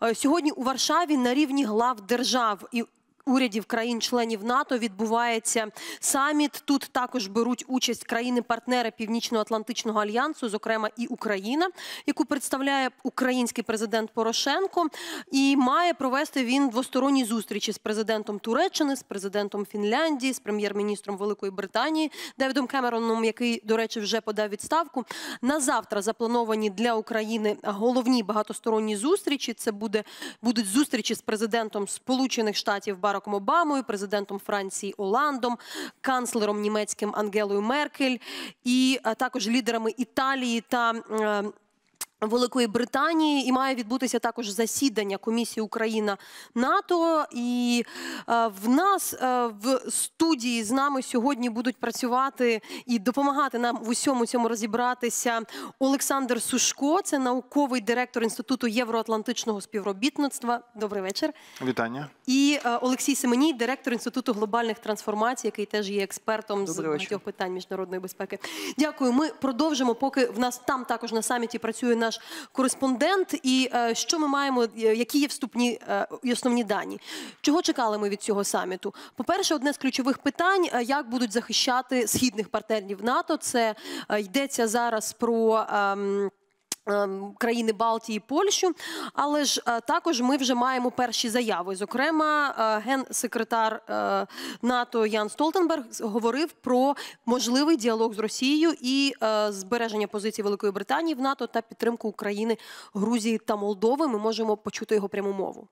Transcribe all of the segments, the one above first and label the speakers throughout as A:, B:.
A: Сьогодні у Варшаві на рівні глав держав і урядів країн-членів НАТО відбувається саміт. Тут також беруть участь країни-партнери Північно-Атлантичного альянсу, зокрема і Україна, яку представляє український президент Порошенко. І має провести він двосторонні зустрічі з президентом Туреччини, з президентом Фінляндії, з прем'єр-міністром Великої Британії Девідом Кемероном, який, до речі, вже подав відставку. На завтра заплановані для України головні багатосторонні зустрічі. Це будуть зустрічі з президентом Сполучених Штатів Бараком Обамою, президентом Франції Оландом, канцлером німецьким Ангелою Меркель і також лідерами Італії та Великої Британії. І має відбутися також засідання Комісії Україна-НАТО. І в нас в студії з нами сьогодні будуть працювати і допомагати нам в усьому цьому розібратися Олександр Сушко, це науковий директор Інституту євроатлантичного співробітництва. Добрий вечір.
B: Вітання.
A: І Олексій Семеній, директор Інституту глобальних трансформацій, який теж є експертом з багатьох питань міжнародної безпеки. Дякую. Ми продовжимо, поки в нас там також на саміті працює наш кореспондент. І що ми маємо, які є вступні і основні дані? Чого чекали ми від цього саміту? По-перше, одне з ключових питань, як будуть захищати східних партнерів НАТО. Це йдеться зараз про країни Балтії, Польщу, але ж також ми вже маємо перші заяви. Зокрема, генсекретар НАТО Ян Столтенберг говорив про можливий діалог з Росією і збереження позицій Великої Британії в НАТО та підтримку України, Грузії та Молдови. Ми можемо почути його пряму мову.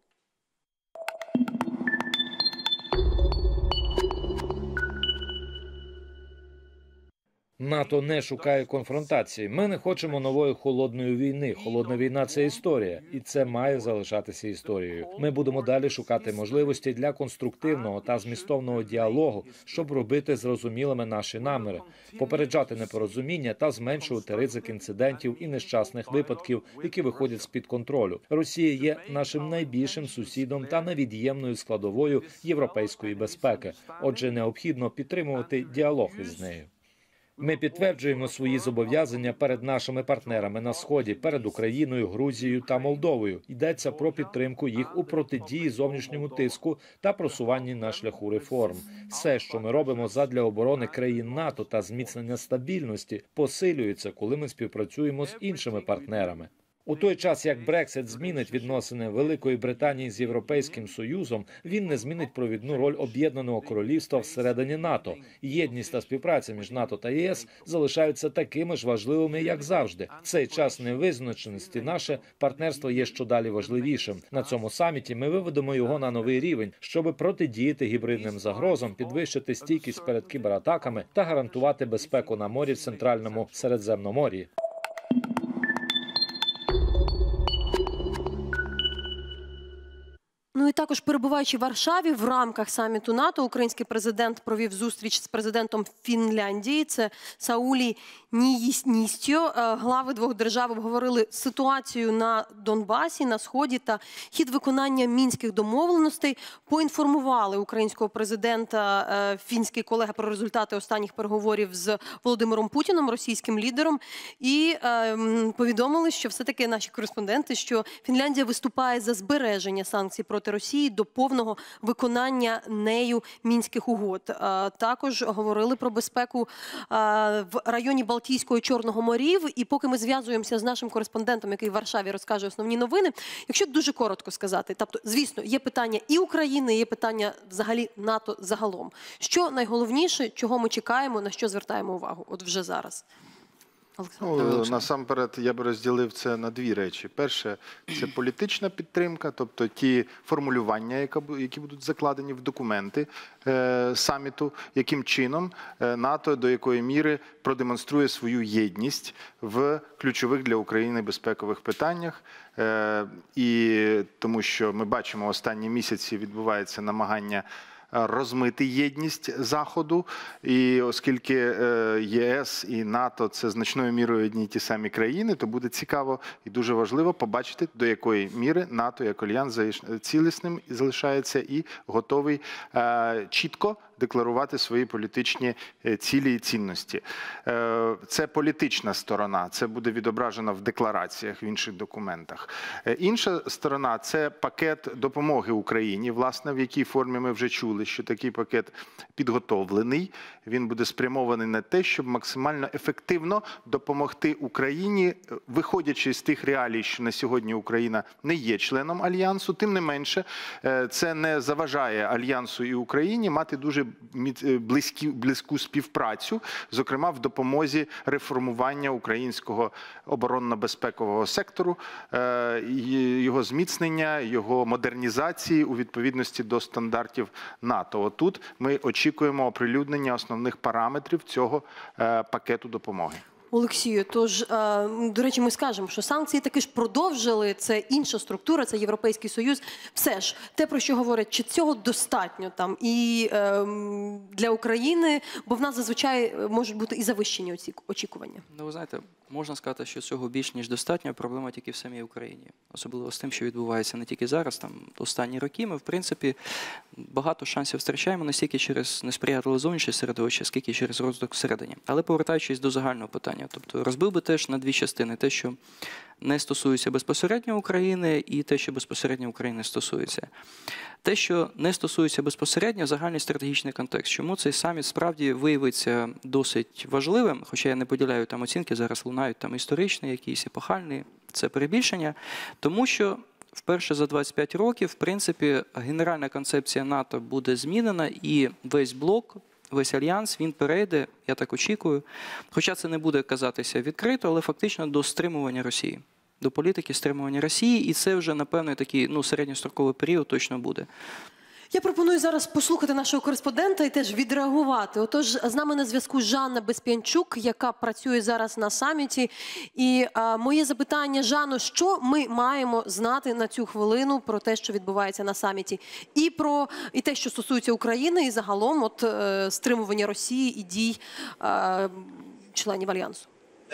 C: НАТО не шукає конфронтації. Ми не хочемо нової холодної війни. Холодна війна – це історія, і це має залишатися історією. Ми будемо далі шукати можливості для конструктивного та змістовного діалогу, щоб робити зрозумілими наші наміри, попереджати непорозуміння та зменшувати ризик інцидентів і нещасних випадків, які виходять з-під контролю. Росія є нашим найбільшим сусідом та невід'ємною складовою європейської безпеки. Отже, необхідно підтримувати діалог із нею. Ми підтверджуємо свої зобов'язання перед нашими партнерами на Сході, перед Україною, Грузією та Молдовою. Йдеться про підтримку їх у протидії зовнішньому тиску та просуванні на шляху реформ. Все, що ми робимо задля оборони країн НАТО та зміцнення стабільності, посилюється, коли ми співпрацюємо з іншими партнерами. У той час, як Брексит змінить відносини Великої Британії з Європейським Союзом, він не змінить провідну роль Об'єднаного Королівства всередині НАТО. Єдність та співпраця між НАТО та ЄС залишаються такими ж важливими, як завжди. В цей час невизначеності наше партнерство є щодалі важливішим. На цьому саміті ми виведемо його на новий рівень, щоб протидіяти гібридним загрозам, підвищити стійкість перед кібератаками та гарантувати безпеку на морі в Центральному Середземномор'ї.
A: Ну і також, перебуваючи в Варшаві в рамках саміту НАТО, український президент провів зустріч з президентом Фінляндії, це Саулі Ніїстьо. Глави двох держав обговорили ситуацію на Донбасі, на Сході та хід виконання мінських домовленостей. Поінформували українського президента фінський колега про результати останніх переговорів з Володимиром Путіним, російським лідером, і повідомили, що все-таки наші кореспонденти, що Фінляндія виступає за збереження санкцій проти Росії до повного виконання нею мінських угод. Також говорили про безпеку в районі Балтійського і Чорного морів. І поки ми зв'язуємося з нашим кореспондентом, який в Варшаві розкаже основні новини, якщо дуже коротко сказати, тобто, звісно, є питання і України, є питання взагалі НАТО загалом. Що найголовніше, чого ми чекаємо, на що звертаємо увагу от вже зараз?
B: Насамперед, я би розділив це на дві речі. Перше – це політична підтримка, тобто ті формулювання, які будуть закладені в документи саміту, яким чином НАТО до якої міри продемонструє свою єдність в ключових для України безпекових питаннях. І тому що ми бачимо, останні місяці відбувається намагання розмити єдність Заходу, і оскільки ЄС і НАТО – це значною мірою одні й ті самі країни, то буде цікаво і дуже важливо побачити, до якої міри НАТО як альянс цілісним залишається і готовий чітко декларувати свої політичні цілі і цінності. Це політична сторона, це буде відображено в деклараціях, в інших документах. Інша сторона – це пакет допомоги Україні, власне, в якій формі ми вже чули, що такий пакет підготовлений. Він буде спрямований на те, щоб максимально ефективно допомогти Україні, виходячи з тих реалій, що на сьогодні Україна не є членом Альянсу. Тим не менше, це не заважає Альянсу і Україні мати дуже близьку співпрацю, зокрема в допомозі реформування українського оборонно-безпекового сектору, його зміцнення, його модернізації у відповідності до стандартів НАТО. Отут ми очікуємо оприлюднення основних параметрів цього пакету допомоги.
A: Олексію, тож, до речі, ми скажемо, що санкції таки ж продовжили, це інша структура, це Європейський Союз. Все ж, те, про що говорять, чи цього достатньо там і для України, бо в нас зазвичай можуть бути і завищені очікування.
D: Ну, ви знаєте, можна сказати, що цього більш ніж достатньо, проблема тільки в самій Україні. Особливо з тим, що відбувається не тільки зараз, там останні роки ми, в принципі, багато шансів втрачаємо не стільки через несприятливе зовнішнє середовище, скільки через розвиток всередині. Але повертаючись до загального питання, тобто розбив би теж на дві частини, те, що не стосується безпосередньо України, і те, що безпосередньо України стосується. Те, що не стосується безпосередньо, загальний стратегічний контекст. Чому цей саміт справді виявиться досить важливим, хоча я не поділяю там оцінки, зараз лунають там історичні, якісь епохальні, це перебільшення, тому що вперше за 25 років, в принципі, генеральна концепція НАТО буде змінена і весь блок, весь альянс, він перейде, я так очікую, хоча це не буде казатися відкрито, але фактично до стримування Росії, до політики стримування Росії, і це вже, напевно, такий середньостроковий період точно буде.
A: Я пропоную зараз послухати нашого кореспондента і теж відреагувати. Отож, з нами на зв'язку Жанна Безп'янчук, яка працює зараз на саміті. І моє запитання, Жанно, що ми маємо знати на цю хвилину про те, що відбувається на саміті? І те, що стосується України, і загалом стримування Росії і дій членів Альянсу.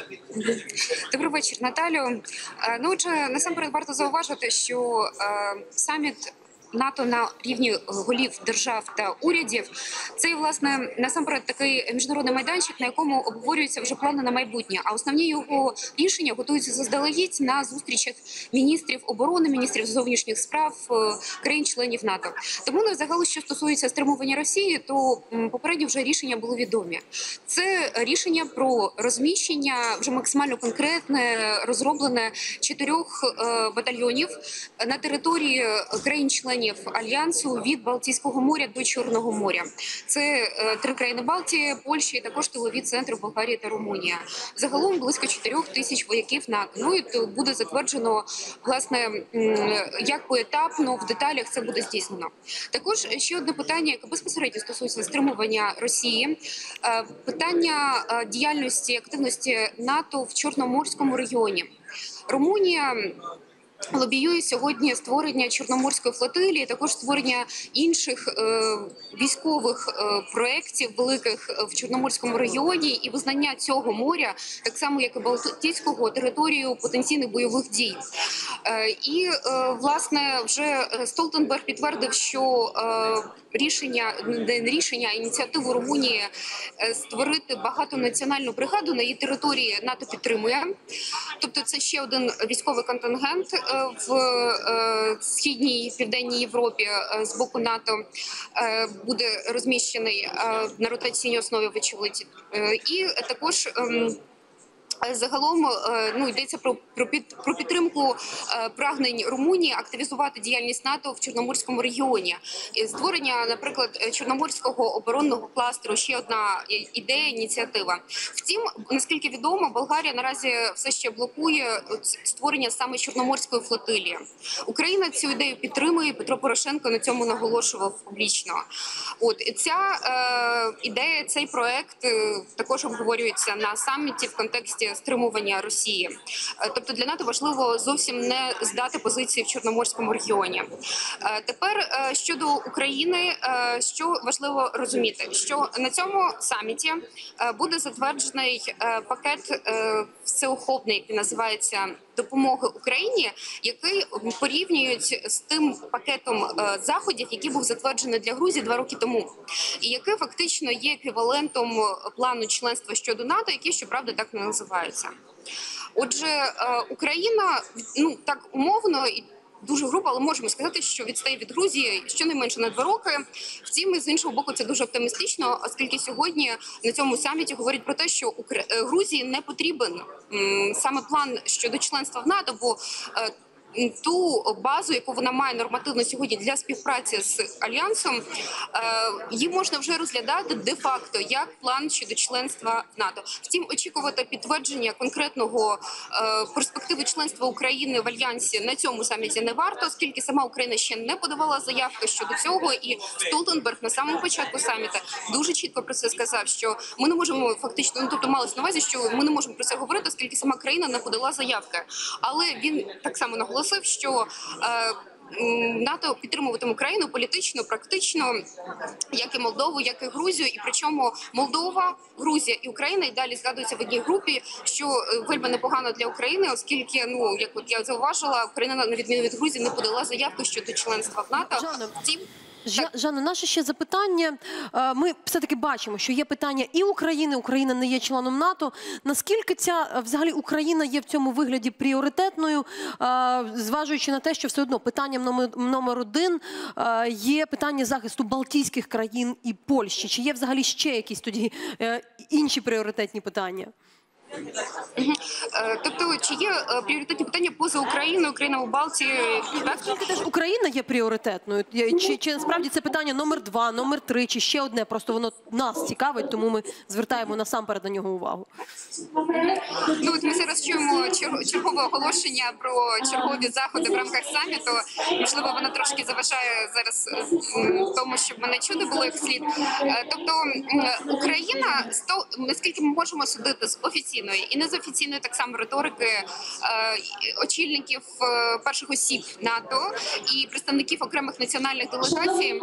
E: Добрий вечір, Наталю. Насамперед варто зауважити, що саміт НАТО на рівні голів держав та урядів – це, власне, насамперед такий міжнародний майданчик, на якому обговорюються вже плани на майбутнє. А основні його рішення готуються заздалегідь на зустрічах міністрів оборони, міністрів зовнішніх справ країн-членів НАТО. Тому, загалом, що стосується стримування Росії, то попередньо вже рішення були відомі. Це рішення про розміщення вже максимально конкретне, розроблене 4 батальйонів на території країн-членів Альянсу від Балтійського моря до Чорного моря. Це 3 країни Балтії, Польща і також тилові центри Болгарія та Румунія. Загалом близько 4 тисяч вояків НАТО. Ну і буде затверджено, власне, як поетапно, в деталях це буде здійснено. Також ще одне питання, яке безпосередньо стосується стримування Росії. Питання діяльності, активності НАТО в Чорноморському регіоні. Румунія лобіює сьогодні створення Чорноморської флотилії, також створення інших військових проєктів великих в Чорноморському регіоні і визнання цього моря, так само як і Балтійського, територією потенційних бойових дій. І, власне, вже Столтенберг підтвердив, що ініціативу Румунії створити багатонаціональну бригаду на її території НАТО підтримує. Тобто це ще один військовий контингент в Східній і Південній Європі з боку НАТО буде розміщений на ротаційній основі, вочевидь. І також загалом йдеться про підтримку прагнень Румунії активізувати діяльність НАТО в Чорноморському регіоні. Створення, наприклад, Чорноморського оборонного кластеру – ще одна ідея, ініціатива. Втім, наскільки відомо, Болгарія наразі все ще блокує створення саме Чорноморської флотилії. Україна цю ідею підтримує, Петро Порошенко на цьому наголошував публічно. Ця ідея, цей проект також обговорюється на саміті в контексті стримування Росії. Тобто для НАТО важливо зовсім не здати позиції в Чорноморському регіоні. Тепер щодо України, що важливо розуміти, що на цьому саміті буде затверджений пакет всеохопний, який називається допомоги Україні, який порівнюють з тим пакетом заходів, який був затверджений для Грузії 2 роки тому, і який фактично є еквівалентом плану членства щодо НАТО, який, щоправда, так не називається. Отже, Україна, ну так умовно і дуже грубо, але можемо сказати, що відстає від Грузії щонайменше на 2 роки. Втім, з іншого боку, це дуже оптимістично, оскільки сьогодні на цьому саміті говорять про те, що Грузії не потрібен саме план щодо членства в НАТО, бо ту базу, яку вона має нормативно сьогодні для співпраці з Альянсом, її можна вже розглядати де-факто як план щодо членства в НАТО. Втім, очікувати підтвердження конкретного перспективи членства України в Альянсі на цьому саміті не варто, оскільки сама Україна ще не подавала заявки щодо цього, і Столтенберг на самому початку саміту дуже чітко про це сказав, що ми не можемо фактично, ну тобто малось на увазі, що ми не можемо про це говорити, оскільки сама країна не подала заявки. Але він так само наголосив, що НАТО підтримуватиме Україну політично, практично, як і Молдову, як і Грузію. І причому Молдова, Грузія і Україна і далі згадуються в одній групі, що вельми непогано для України, оскільки, ну, як от я зауважила, Україна, на відміну від Грузії, не подала заявку щодо членства в НАТО. Втім,
A: Жанна, наше ще запитання. Ми все-таки бачимо, що є питання і України, Україна не є членом НАТО. Наскільки ця, взагалі, Україна є в цьому вигляді пріоритетною, зважуючи на те, що все одно питанням номер 1 є питання захисту Балтійських країн і Польщі. Чи є взагалі ще якісь тоді інші пріоритетні питання?
E: Тобто, чи є пріоритетні питання поза Україною, Україна у Балтії?
A: Наскільки теж Україна є пріоритетною? Чи насправді це питання номер 2, номер 3, чи ще одне? Просто воно нас цікавить, тому ми звертаємо насамперед на нього увагу.
E: Ну, от ми зараз чуємо чергове оголошення про чергові заходи в рамках саміту. Можливо, воно трошки заважає зараз тому, щоб мене чути було як слід. Тобто, Україна, наскільки ми можемо судити з офіційної і не з офіційної так само риторики очільників перших осіб НАТО і представників окремих національних делегацій.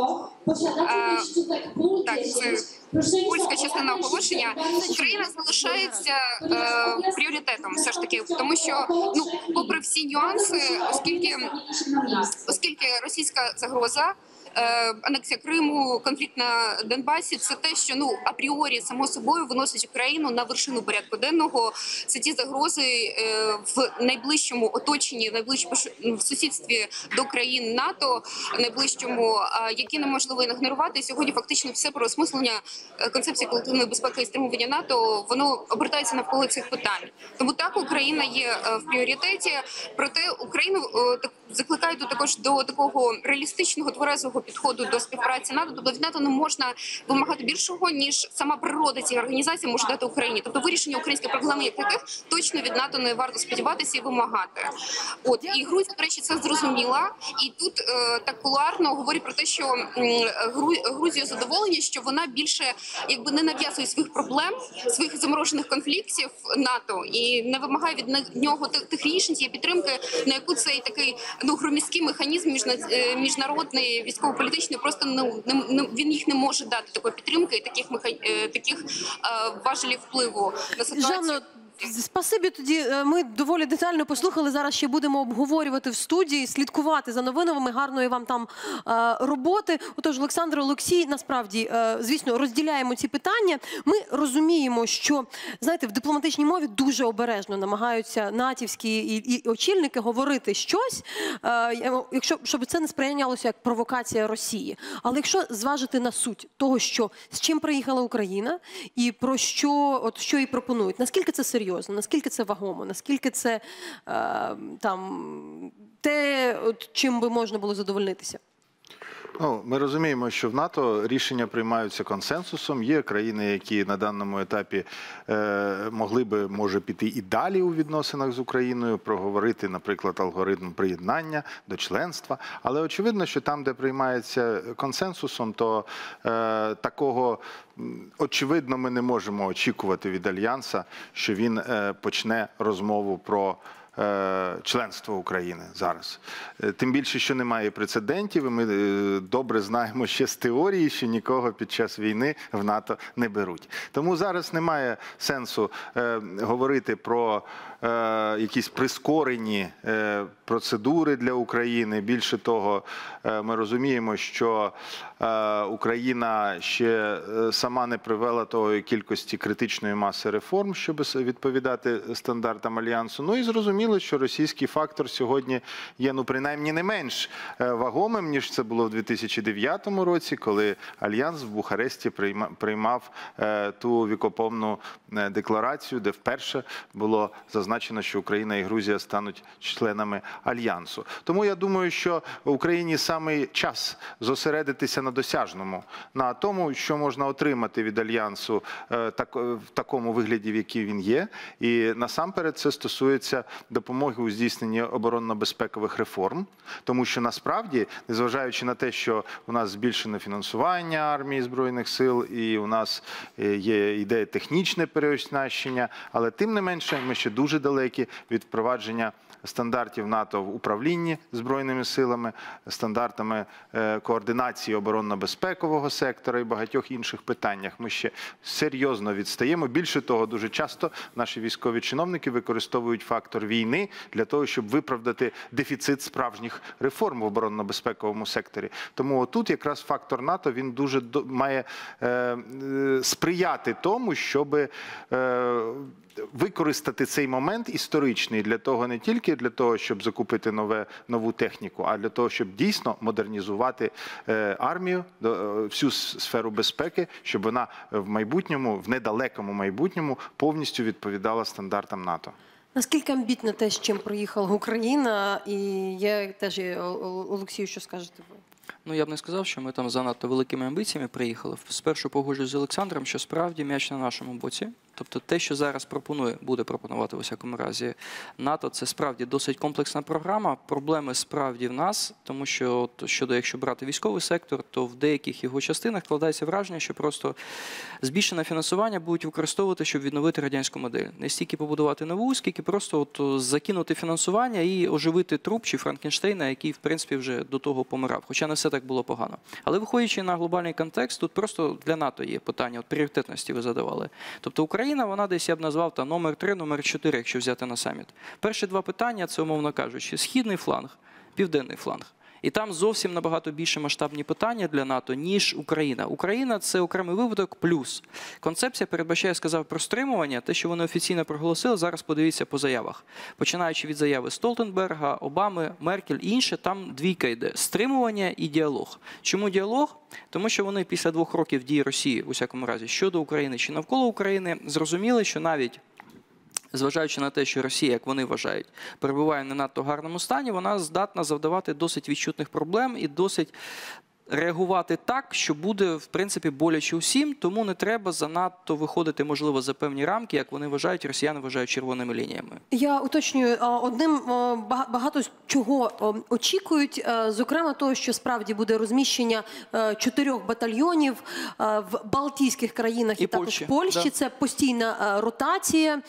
E: Так, це польська частина оголошення. Україна залишається пріоритетом все ж таки, тому що, ну, попри всі нюанси, оскільки російська загроза, анексія Криму, конфлікт на Донбасі – це те, що, ну, апріорі само собою виносить Україну на вершину порядку денного. Це ті загрози в найближчому оточенні, в сусідстві до країн НАТО, найближчому, які неможливо ігнорувати. І сьогодні фактично все переосмислення концепції колективної безпеки і стримування НАТО, воно обертається навколо цих питань. Тому так, Україна є в пріоритеті, проте Україну закликають також до такого реалістичного, тверезого підходу до співпраці НАТО. Тобто від НАТО не можна вимагати більшого, ніж сама природа цієї організації може дати Україні. Тобто вирішення українських проблем, як таких, точно від НАТО не варто сподіватися і вимагати. От, і Грузія, до речі, це зрозуміла. І тут так кулуарно говорять про те, що Грузія задоволення, що вона більше якби не нав'язує своїх проблем, своїх заморожених конфліктів НАТО і не вимагає від нього тих рішень, цієї підтримки, на яку цей такий, ну, громіздкий механізм міжнародний, військово-політичний, просто він їх не може дати такої підтримки і таких важелів впливу на ситуацію.
A: Жанно, спасибі тоді. Ми доволі детально послухали. Зараз ще будемо обговорювати в студії, слідкувати за новинами. Гарної вам там роботи. Отож, Олександр, Олексій, насправді, звісно, розділяємо ці питання. Ми розуміємо, що, знаєте, в дипломатичній мові дуже обережно намагаються натівські і очільники говорити щось, щоб це не сприйнялося як провокація Росії. Але якщо зважити на суть того, з чим приїхала Україна і про що їй пропонують, наскільки це серйозно? Наскільки це вагомо, наскільки це те, чим би можна було задовольнитися?
B: Ну, ми розуміємо, що в НАТО рішення приймаються консенсусом. Є країни, які на даному етапі могли би, може, піти і далі у відносинах з Україною, проговорити, наприклад, алгоритм приєднання до членства. Але очевидно, що там, де приймається консенсусом, то такого, очевидно, ми не можемо очікувати від Альянса, що він почне розмову про членство України зараз. Тим більше, що немає прецедентів, і ми добре знаємо ще з теорії, що нікого під час війни в НАТО не беруть. Тому зараз немає сенсу говорити про якісь прискорені процедури для України. Більше того, ми розуміємо, що Україна ще сама не привела тої кількості критичної маси реформ, щоб відповідати стандартам Альянсу. Ну і зрозуміло, що російський фактор сьогодні є, ну, принаймні не менш вагомим, ніж це було в 2009 році, коли Альянс в Бухаресті приймав ту вікопомну декларацію, де вперше було зазначено, що Україна і Грузія стануть членами Альянсу. Тому я думаю, що в Україні саме час зосередитися на досяжному, на тому, що можна отримати від Альянсу в такому вигляді, в який він є. І насамперед це стосується допомоги у здійсненні оборонно-безпекових реформ, тому що насправді, незважаючи на те, що у нас збільшено фінансування армії Збройних сил і у нас йде технічне переоснащення, але тим не менше ми ще дуже далекі від впровадження стандартів НАТО в управлінні Збройними силами, стандартами координації оборонно-безпекового сектора і багатьох інших питаннях. Ми ще серйозно відстаємо. Більше того, дуже часто наші військові чиновники використовують фактор війни для того, щоб виправдати дефіцит справжніх реформ в оборонно-безпековому секторі. Тому отут якраз фактор НАТО, він дуже має сприяти тому, щоб використати цей момент історичний для того, не тільки для того, щоб закупити нову техніку, а для того, щоб дійсно модернізувати армію, всю сферу безпеки, щоб вона в майбутньому, в недалекому майбутньому, повністю відповідала стандартам НАТО.
A: Наскільки амбітно те, з чим приїхала Україна, і я теж, Олексію, що скажете ви?
D: Ну, я б не сказав, що ми там занадто великими амбіціями приїхали. Спершу погоджуюсь з Олександром, що справді м'яч на нашому боці. Тобто те, що зараз буде пропонувати у всякому разі НАТО, це справді досить комплексна програма. Проблеми справді в нас, тому що якщо брати військовий сектор, то в деяких його частинах складається враження, що просто збільшене фінансування будуть використовувати, щоб відновити радянську модель. Не стільки побудувати нову, скільки просто закинути фінансування і оживити труп чи Франкенштейна, який, в принципі, вже до того помирав. Хоча не все так було погано. Але виходячи на глобальний контекст, тут просто для НАТО є питання, пріоритетності ви задавали. Тобто Україна, вона десь, я б назвав, номер 3, номер 4, якщо взяти на саміт. Перші два питання, це, умовно кажучи, східний фланг, південний фланг. І там зовсім набагато більше масштабні питання для НАТО, ніж Україна. Україна – це окремий випадок плюс. Концепція передбачає, я сказав, про стримування. Те, що вони офіційно проголосили, зараз подивіться по заявах. Починаючи від заяви Столтенберга, Обами, Меркель і інше, там двійка йде – стримування і діалог. Чому діалог? Тому що вони після 2 років дії Росії, у всякому разі, щодо України чи навколо України, зрозуміли, що навіть зважаючи на те, що Росія, як вони вважають, перебуває в не надто гарному стані, вона здатна завдавати досить відчутних проблем і досить реагувати так, що буде, в принципі, боляче усім, тому не треба занадто виходити, можливо, за певні рамки, як вони вважають, росіяни вважають червоними лініями.
A: Я уточнюю, одним багато чого очікують, зокрема того, що справді буде розміщення 4 батальйонів в Балтійських країнах і також в Польщі. Да. Це постійна ротація.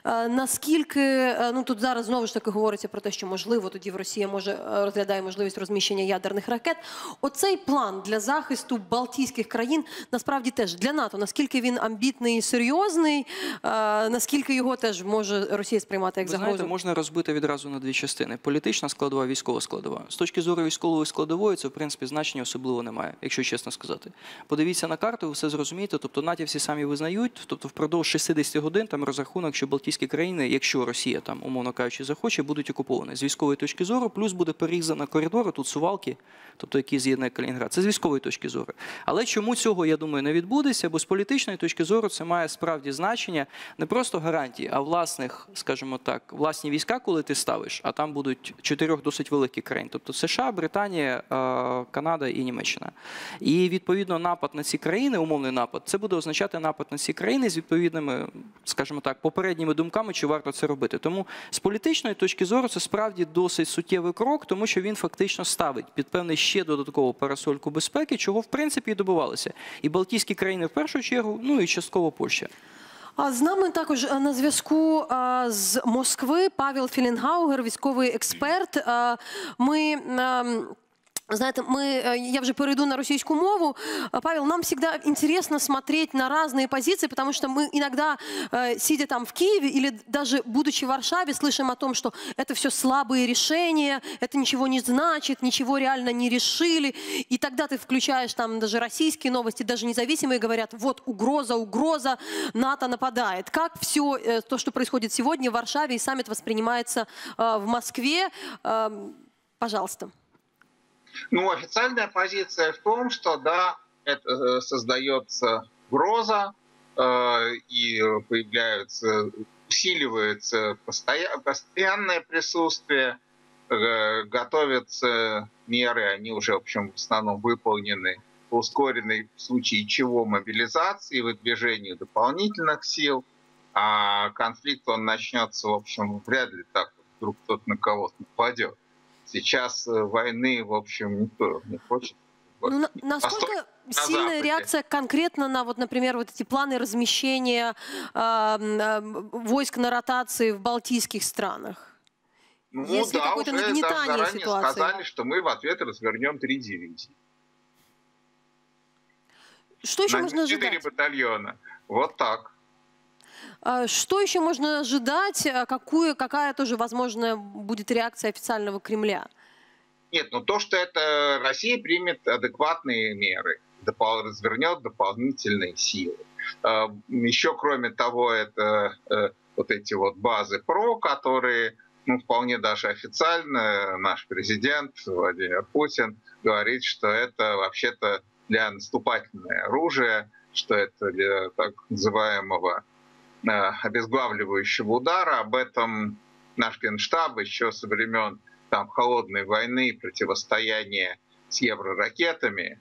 A: Наскільки, ну тут зараз знову ж таки говориться про те, що можливо тоді Росія розглядає можливість розміщення ядерних ракет. Оцей план для захисту Балтійських країн насправді теж для НАТО, наскільки він амбітний і серйозний, наскільки його теж може Росія сприймати як загрозу?
D: Ви знаєте, можна розбити відразу на 2 частини. Політична складова, військова складова. З точки зору військової складової це, в принципі, значення особливо немає, якщо чесно сказати. Подивіться на карту, ви все зрозумієте, тобто натівці самі визнають, тобто впродовж 60 годин там розрахунок, що Балтійські країни, якщо Росія там, умовно кажучи, захоче, будуть окуповані. З військової точки зору, плюс буде перерізано коридори, тут Сувалки, тобто які з'єднує Калінінград. Це з військової точки зору. Але чому цього, я думаю, не відбудеться, бо з політичної точки зору це має справді значення не просто гарантії, а власних, скажімо так, власні війська, коли ти ставиш, а там будуть 4 досить великих країн. Тобто США, Британія, Канада і Німеччина. І, відповідно, напад на ці країни, умовний напад, це буде означати напад на ці країни з відповідними, скажімо так, попередніми думками, чи варто це робити. Тому з політичної точки зору це справді досить суттєвий крок, тому що він фактично ставить під певний ще додаткову парасольку безпеки, чого в принципі і добивалися. І Балтійські країни в першу чергу, ну і частково Польща.
A: А з нами також на зв'язку з Москви Павел Філінгаугер, військовий експерт. Знаете, я уже перейду на российскую мову. Павел, нам всегда интересно смотреть на разные позиции, потому что мы иногда, сидя там в Киеве или даже будучи в Варшаве, слышим о том, что это все слабые решения, это ничего не значит, ничего реально не решили. И тогда ты включаешь там даже российские новости, даже независимые, говорят, вот угроза, НАТО нападает. Как все то, что происходит сегодня в Варшаве и саммит воспринимается в Москве? Пожалуйста.
F: Ну, официальная позиция в том, что да, это создается угроза и усиливается постоянное присутствие, готовятся меры, они уже, в общем, в основном выполнены по ускоренной, в случае чего, мобилизации, выдвижению дополнительных сил, а конфликт, он начнется, в общем, вряд ли так вдруг кто-то на кого-то нападет. Сейчас войны, в общем, никто не хочет.
A: Ну, насколько сильная реакция конкретно на, вот, например, вот эти планы размещения войск на ротации в балтийских странах?
F: Ну
A: Если
F: да,
A: какое-то
F: уже
A: нагнетание
F: заранее
A: ситуации.
F: сказали, что мы в ответ развернем 3 дивизии.
A: Что еще можно
F: 4
A: ожидать?
F: батальона. Вот так.
A: Что еще можно ожидать? Какая тоже возможная будет реакция официального Кремля?
F: Нет, ну то, что это Россия примет адекватные меры, развернет дополнительные силы. Еще, кроме того, это вот эти вот базы ПРО, которые, ну, вполне даже официально наш президент Владимир Путин говорит, что это вообще-то для наступательное оружие, что это для так называемого обезглавливающего удара. Об этом наш Генштаб еще со времен там холодной войны, противостояния с евроракетами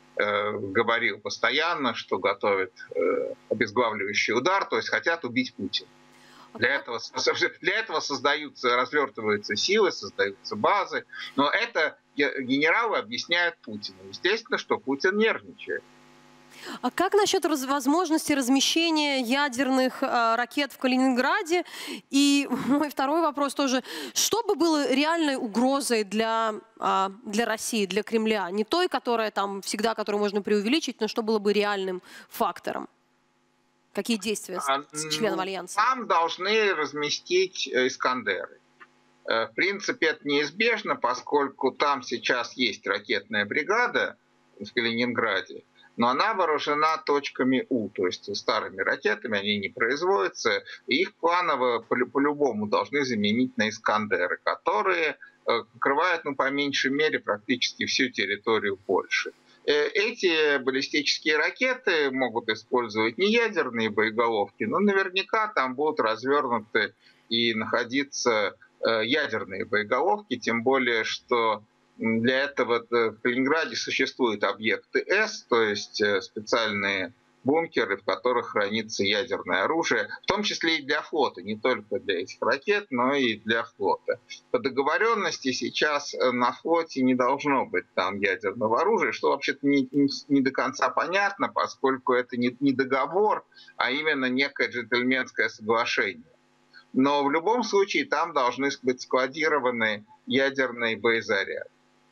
F: говорил постоянно, что готовят обезглавливающий удар, то есть хотят убить Путина. Для этого создаются, развертываются силы, создаются базы. Но это генералы объясняют Путину. Естественно, что Путин нервничает.
A: А как насчет возможности размещения ядерных ракет в Калининграде? И мой второй вопрос тоже. Что бы было реальной угрозой для России, для Кремля? Не той, которая там всегда, которую можно преувеличить, но что было бы реальным фактором? Какие действия с членом Альянса?
F: Там должны разместить «Искандеры». В принципе, это неизбежно, поскольку там сейчас есть ракетная бригада в Калининграде, но она вооружена точками У, то есть старыми ракетами, они не производятся, и их планово по-любому должны заменить на «Искандеры», которые покрывают, ну, по меньшей мере, практически всю территорию Польши. Эти баллистические ракеты могут использовать не ядерные боеголовки, но наверняка там будут развернуты и находиться ядерные боеголовки, тем более, что для этого в Калининграде существуют объекты С, то есть специальные бункеры, в которых хранится ядерное оружие, в том числе и для флота, не только для этих ракет, но и для флота. По договоренности сейчас на флоте не должно быть там ядерного оружия, что вообще-то не до конца понятно, поскольку это не договор, а именно некое джентльменское соглашение. Но в любом случае там должны быть складированы ядерные боезаряды.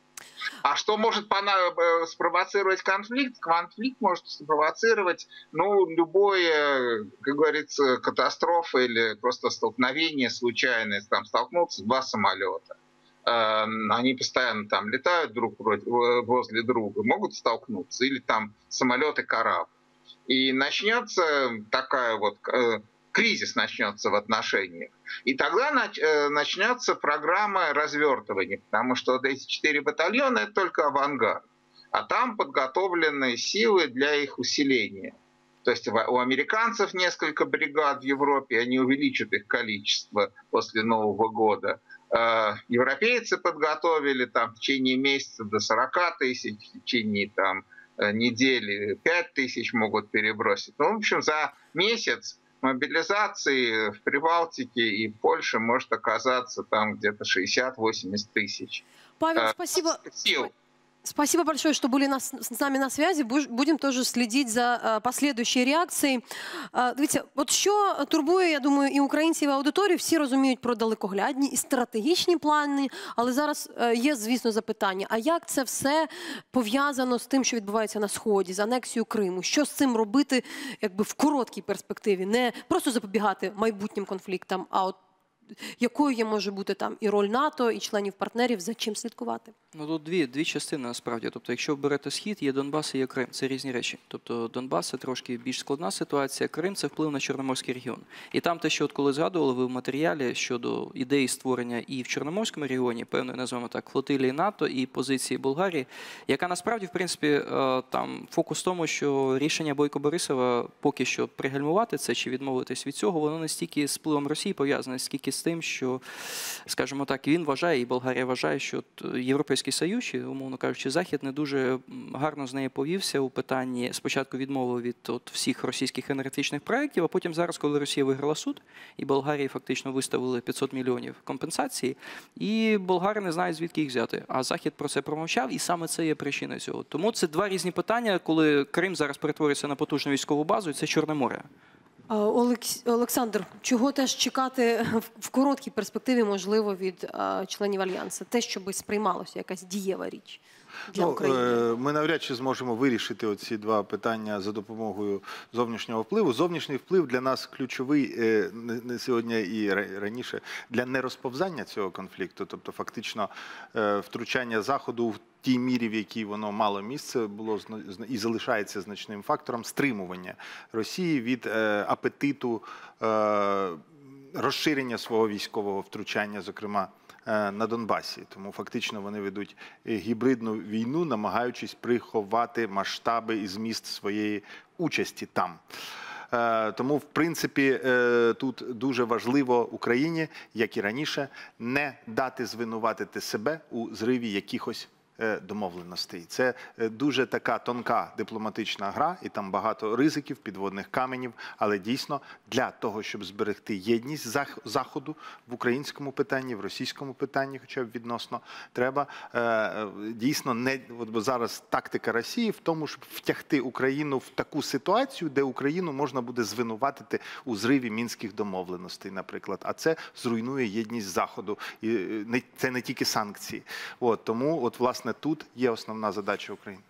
F: А что может спровоцировать конфликт? Конфликт может спровоцировать, ну, любое, как говорится, катастрофа или просто столкновение случайное. Там столкнутся 2 самолета. Они постоянно там летают друг возле друга, могут столкнуться. Или там самолет и корабль. И начнется такая вот... кризис начнется в отношениях. И тогда начнется программа развертывания, потому что вот эти 4 батальона — это только авангард. А там подготовлены силы для их усиления. То есть у американцев несколько бригад в Европе, они увеличат их количество после Нового года. Европейцы подготовили там в течение месяца до 40 тысяч, в течение там недели 5 тысяч могут перебросить. Ну, в общем, за месяц мобилизации в Прибалтике и Польше может оказаться там где-то 60-80 тысяч.
A: Павел, спасибо.
F: Сил.
A: Спасибо большое, что были с нами на связи. Будем тоже следить за последующей реакцією. Дивіться, от що турбує, я думаю, і українців, і аудиторію, всі розуміють про далекоглядні і стратегічні плани, але зараз є, звісно, запитання, а як це все пов'язано з тим, що відбувається на Сході, з анексією Криму? Що з цим робити якби в короткій перспективі? Не просто запобігати майбутнім конфліктам, а от якою може бути там і роль НАТО, і членів партнерів, за чим слідкувати?
D: Ну, тут дві частини, насправді. Тобто, якщо берете Схід, є Донбас і є Крим. Це різні речі. Тобто, Донбас – це трошки більш складна ситуація, Крим – це вплив на Чорноморський регіон. І там те, що от коли згадували ви в матеріалі щодо ідеї створення і в Чорноморському регіоні, певної, називаємо так, флотилії НАТО і позиції Болгарії, яка насправді, в принципі, там фокус в тому, що рішення Бойко Борисова поки що пригальмувати це чи відмовитись від цього, воно не стільки з впливом Росії пов'язане, скільки з тим, що, скажімо так, він вважає, і Болгарія вважає, що Європейський Союз, чи, умовно кажучи, Захід не дуже гарно з нею повівся у питанні, спочатку відмови від всіх російських енергетичних проєктів, а потім зараз, коли Росія виграла суд, і Болгарії фактично виставили 500 мільйонів компенсації, і болгари не знають, звідки їх взяти. А Захід про це промовчав, і саме це є причиною цього. Тому це два різні питання, коли Крим зараз перетворюється на потужну військову базу, і це Чорне море.
A: Олександр, чого теж чекати в короткій перспективі, можливо, від членів Альянсу? Те, щоб сприймалося якась дієва річ для України?
B: Ми навряд чи зможемо вирішити оці два питання за допомогою зовнішнього впливу. Зовнішній вплив для нас ключовий не сьогодні і раніше для нерозповзання цього конфлікту. Тобто фактично втручання Заходу в тій мірі, в якій воно мало місце, було і залишається значним фактором стримування Росії від апетиту розширення свого військового втручання, зокрема на Донбасі. Тому фактично вони ведуть гібридну війну, намагаючись приховати масштаби і зміст своєї участі там. Тому, в принципі, тут дуже важливо Україні, як і раніше, не дати звинуватити себе у зриві якихось домовленостей. Це дуже така тонка дипломатична гра, і там багато ризиків, підводних каменів, але дійсно для того, щоб зберегти єдність Заходу в українському питанні, в російському питанні, хоча б відносно, треба дійсно не... От зараз тактика Росії в тому, щоб втягти Україну в таку ситуацію, де Україну можна буде звинуватити у зриві мінських домовленостей, наприклад. А це зруйнує єдність Заходу. І це не тільки санкції. Тому, власне, тут є основна задача України.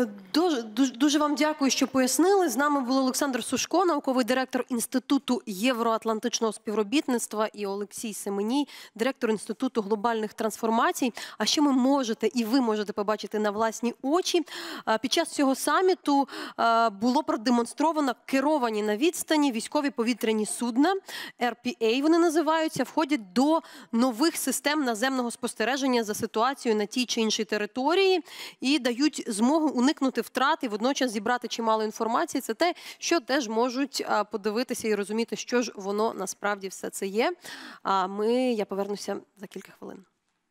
A: Дуже вам дякую, що пояснили. З нами був Олександр Сушко, науковий директор Інституту євроатлантичного співробітництва, і Олексій Семеній, директор Інституту глобальних трансформацій. А ще ми можете, і ви можете побачити на власні очі. Під час цього саміту було продемонстровано керовані на відстані військові повітряні судна, RPA вони називаються, входять до нових систем наземного спостереження за ситуацією на тій чи іншій території і дають змогу уникнути втрат і водночас зібрати чимало інформації. Це те, що теж можуть подивитися і розуміти, що ж воно насправді все це є. Я повернуся за кілька хвилин.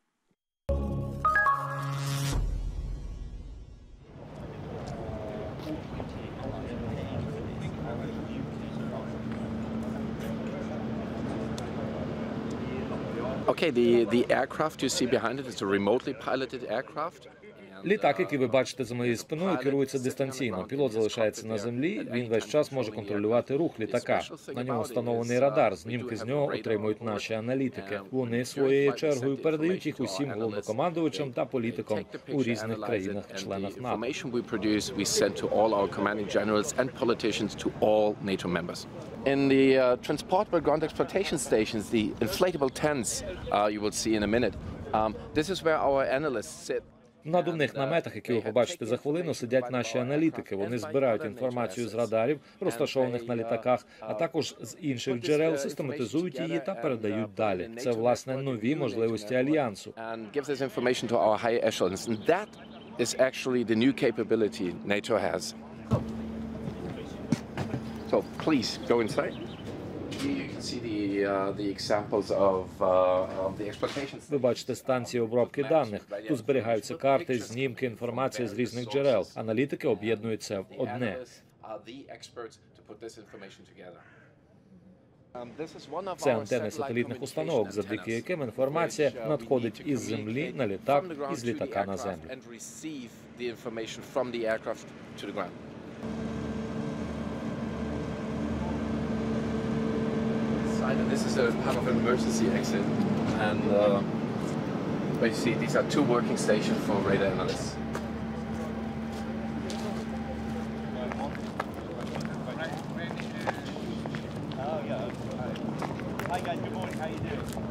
G: Okay, the aircraft you see behind it is a remotely piloted aircraft.
C: Літак, який ви бачите за моєю спиною, керується дистанційно. Пілот залишається на землі, він весь час може контролювати рух літака. На ньому встановлений радар, знімки з нього отримують наші аналітики. Вони своєю чергою передають їх усім головнокомандувачам та політикам у різних країнах-членах НАТО.
G: In the transportable ground exploitation stations, the inflatable tents you will see in a minute, this is where our analysts sit.
C: В надувних наметах, які ви побачите за хвилину, сидять наші аналітики. Вони збирають інформацію з радарів, розташованих на літаках, а також з інших джерел, систематизують її та передають далі. Це, власне, нові можливості Альянсу.
G: So please go inside. You can see the examples of the exploitations.
C: Ви бачите станції обробки даних. Тут зберігаються карти, знімки, інформація з різних джерел. Аналітики об'єднуються в одне. Це антени сателітних установок, завдяки яким інформація надходить із землі на літак, із літака на землю.
G: This is a part of an emergency exit, and you see these are two working stations for radar analysts.
H: Hi guys, good morning. How you doing?